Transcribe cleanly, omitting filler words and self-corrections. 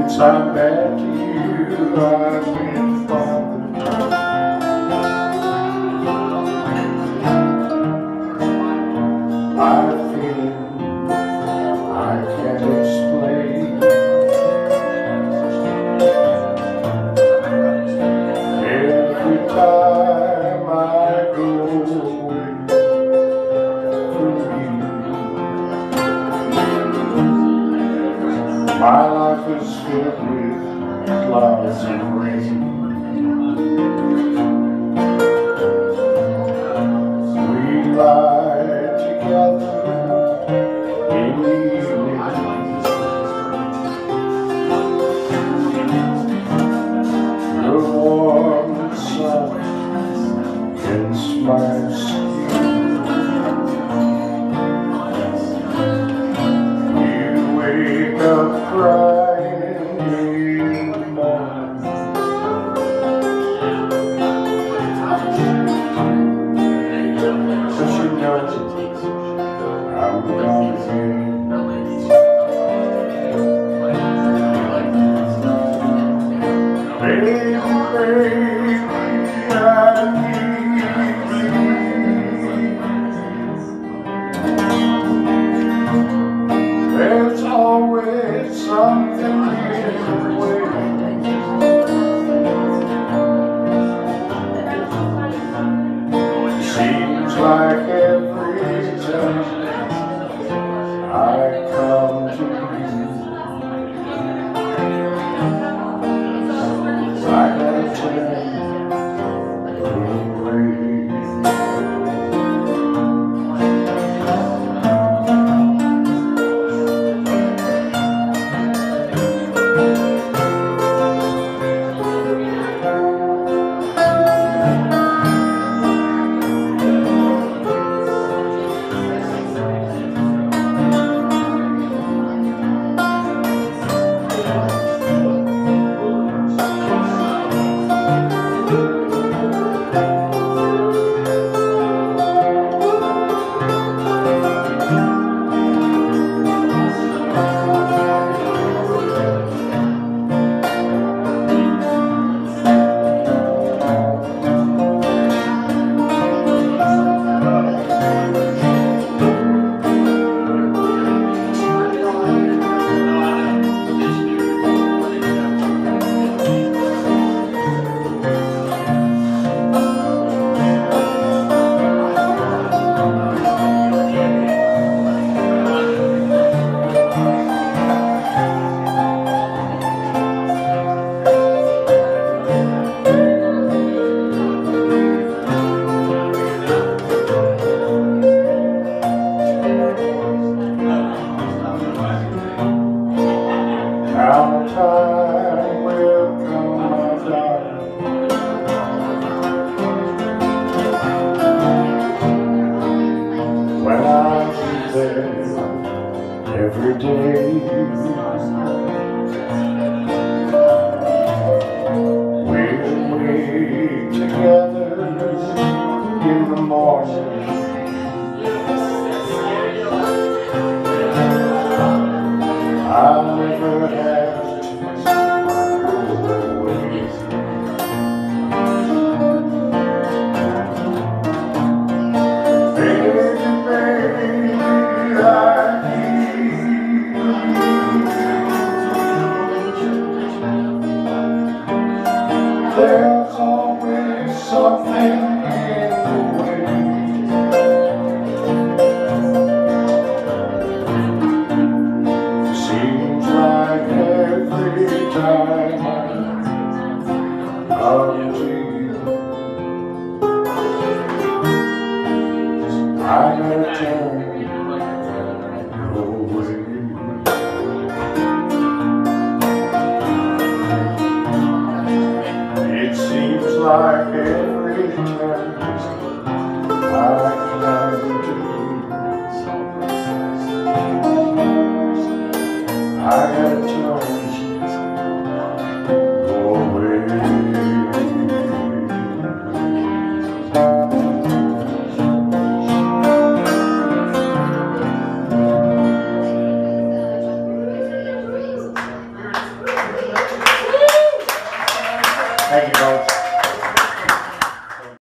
Since I met you, I've been falling. I feel I can't explain. Every time I go away from you, my life is filled with clouds and rain. We lie together in the evening. Your warm sun against my skin. You wake up crying in the morning. So she knows I'm gone again. Baby, I need you. There's always something in the way. Seems like every time I come to you, I gotta turn away. Now time will come, my darling, when I'll be there every day. We'll wait together in the morning. I'll never have to go away. Baby, I need you. There's always something in the way. Seems like every time I come to you, I gotta turn away. It seems like every time I come to you, I gotta turn away. Thank you, folks.